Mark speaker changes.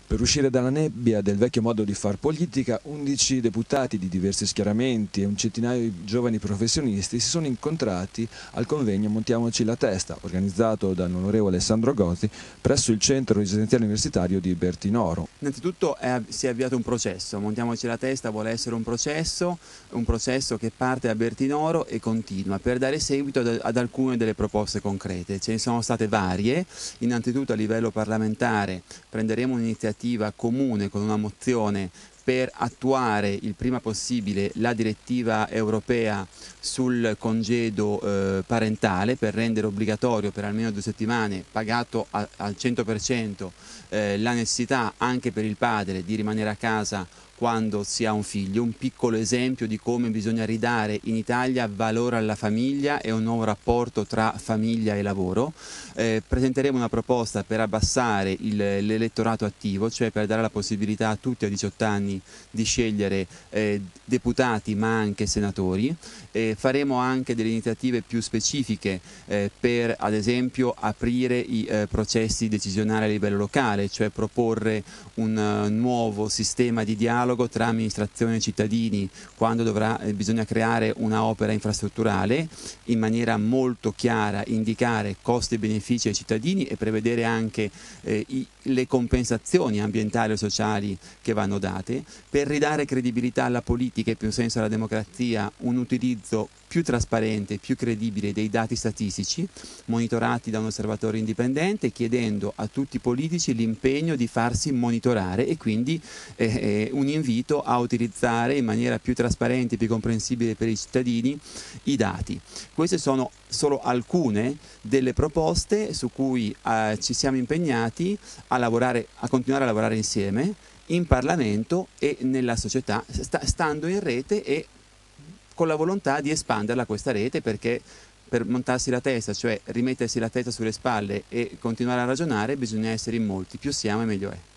Speaker 1: Per uscire dalla nebbia del vecchio modo di far politica, 11 deputati di diversi schieramenti e un centinaio di giovani professionisti si sono incontrati al convegno Montiamoci la testa, organizzato dall'onorevole Alessandro Gozzi presso il centro residenziale universitario di Bertinoro.
Speaker 2: Innanzitutto si è avviato un processo, Montiamoci la testa vuole essere un processo che parte da Bertinoro e continua per dare seguito ad alcune delle proposte concrete. Ce ne sono state varie, innanzitutto a livello parlamentare prenderemo un'iniziativa comune con una mozione per attuare il prima possibile la direttiva europea sul congedo parentale, per rendere obbligatorio per almeno 2 settimane, pagato al 100%, la necessità anche per il padre di rimanere a casa quando si ha un figlio, un piccolo esempio di come bisogna ridare in Italia valore alla famiglia e un nuovo rapporto tra famiglia e lavoro. Presenteremo una proposta per abbassare l'elettorato attivo, cioè per dare la possibilità a tutti a 18 anni di scegliere deputati ma anche senatori. Faremo anche delle iniziative più specifiche per ad esempio aprire i processi decisionali a livello locale, cioè proporre un nuovo sistema di dialogo tra amministrazione e cittadini quando bisogna creare una opera infrastrutturale, in maniera molto chiara indicare costi e benefici ai cittadini e prevedere anche le compensazioni ambientali e sociali che vanno date, per ridare credibilità alla politica e più senso alla democrazia, un utilizzo più trasparente, più credibile dei dati statistici monitorati da un osservatorio indipendente, chiedendo a tutti i politici l'impegno di farsi monitorare e quindi un invito a utilizzare in maniera più trasparente e più comprensibile per i cittadini i dati. Queste sono solo alcune delle proposte su cui ci siamo impegnati a continuare a lavorare insieme in Parlamento e nella società, stando in rete e con la volontà di espanderla questa rete, perché per montarsi la testa, cioè rimettersi la testa sulle spalle e continuare a ragionare, bisogna essere in molti, più siamo e meglio è.